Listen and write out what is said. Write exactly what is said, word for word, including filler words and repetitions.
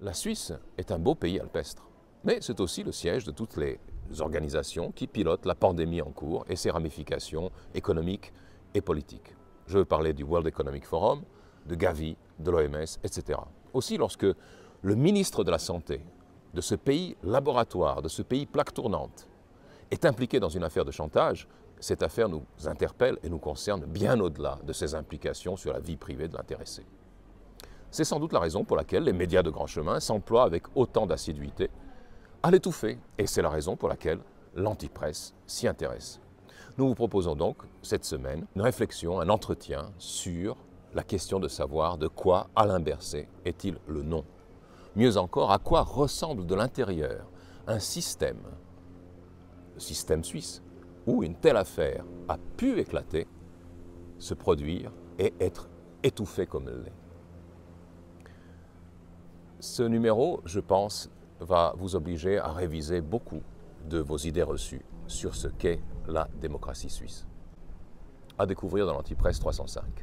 La Suisse est un beau pays alpestre, mais c'est aussi le siège de toutes les organisations qui pilotent la pandémie en cours et ses ramifications économiques et politiques. Je veux parler du World Economic Forum, de Gavi, de l'O M S, et cetera. Aussi, lorsque le ministre de la Santé de ce pays laboratoire, de ce pays plaque tournante, est impliqué dans une affaire de chantage, cette affaire nous interpelle et nous concerne bien au-delà de ses implications sur la vie privée de l'intéressé. C'est sans doute la raison pour laquelle les médias de grand chemin s'emploient avec autant d'assiduité à l'étouffer, et c'est la raison pour laquelle l'antipresse s'y intéresse. Nous vous proposons donc cette semaine une réflexion, un entretien sur la question de savoir de quoi Alain Berset est-il le nom. Mieux encore, à quoi ressemble de l'intérieur un système, le système suisse, où une telle affaire a pu éclater, se produire et être étouffée comme elle l'est. Ce numéro, je pense, va vous obliger à réviser beaucoup de vos idées reçues sur ce qu'est la démocratie suisse. À découvrir dans l'Antipresse trois cent cinq.